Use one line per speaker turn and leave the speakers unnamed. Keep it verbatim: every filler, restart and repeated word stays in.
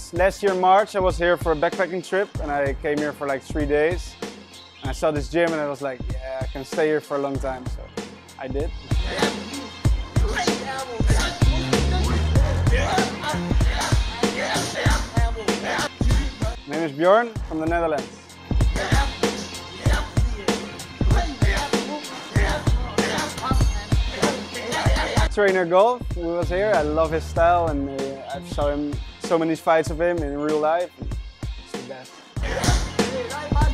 was last year in March. I was here for a backpacking trip and I came here for like three days. And I saw this gym and I was like, yeah, I can stay here for a long time. So I did. My name is Bjorn from the Netherlands. Trainer Golf, who was here. I love his style and uh, I've saw him so many fights of him in real life. It's the best.